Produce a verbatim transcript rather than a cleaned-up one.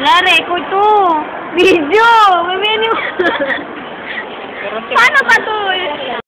Wala, record to. Video! May menu. Paano ba to?